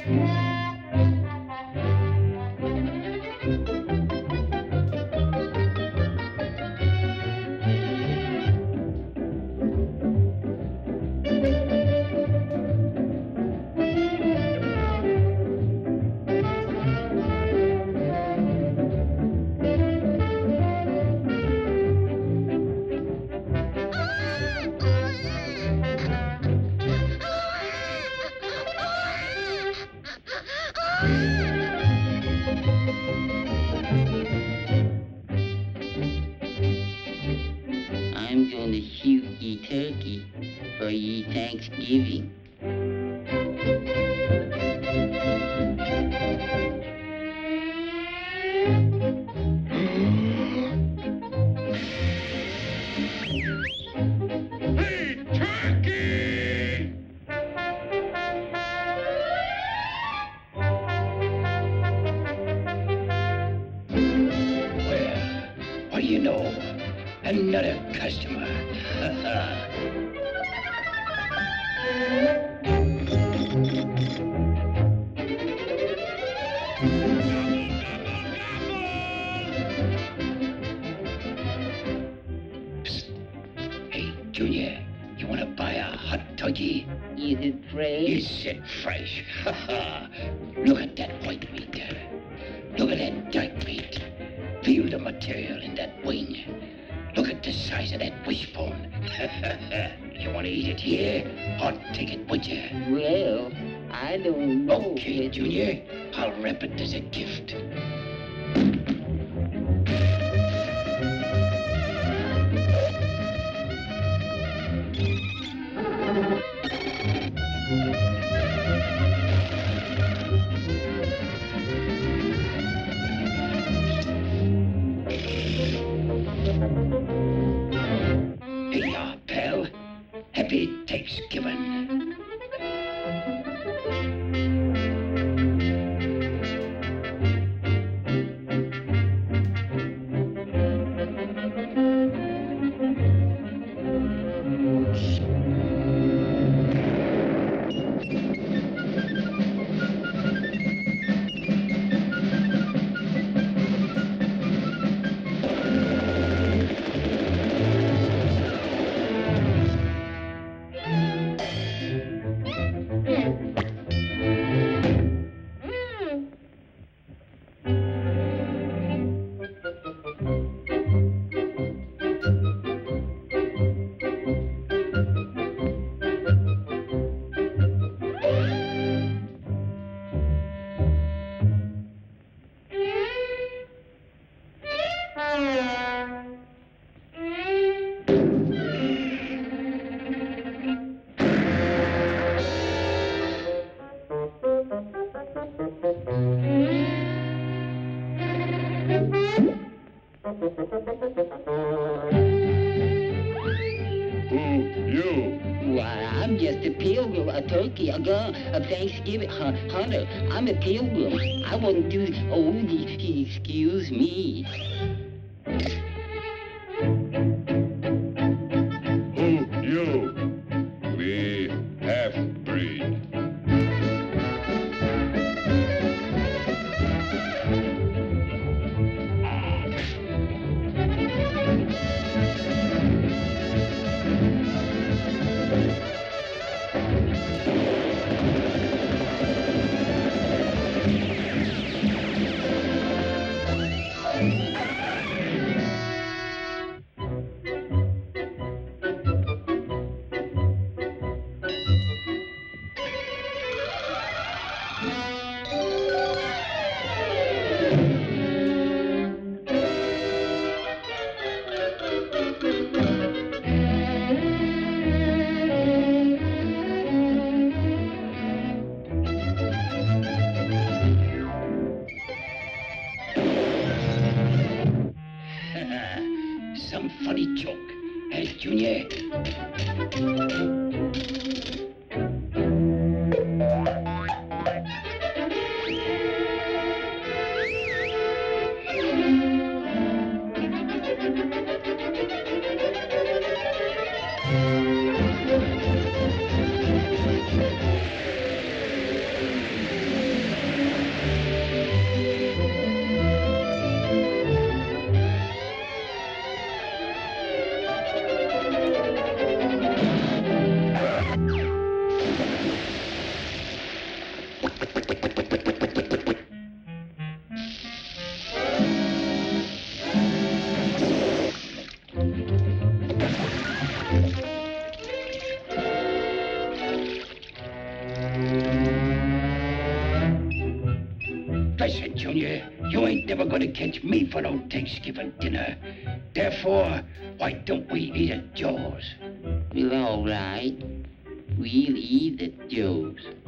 I'm gonna shoot ye turkey for ye Thanksgiving. Hey, turkey! Well, what do you know? Another customer. Psst. Hey, Junior, you want to buy a hot turkey? Is it fresh? Is it fresh? Look at that white meat there. Look at that dark meat. Feel the material in that wing. Look at the size of that wishbone. You want to eat it here or take it with you? Well, I don't know. Okay, Junior. I'll wrap it as a gift. Hey, pal. Happy Thanksgiving. I'm just a pilgrim, a turkey, a gun, a Thanksgiving hunter. I'm a pilgrim. I wouldn't do. Oh, excuse me. Who you? We half-breed. Some funny joke, eh, Junior? Listen, Junior, you ain't never gonna catch me for no Thanksgiving dinner. Therefore, why don't we eat at Joe's? Well, all right. We'll eat at Joe's.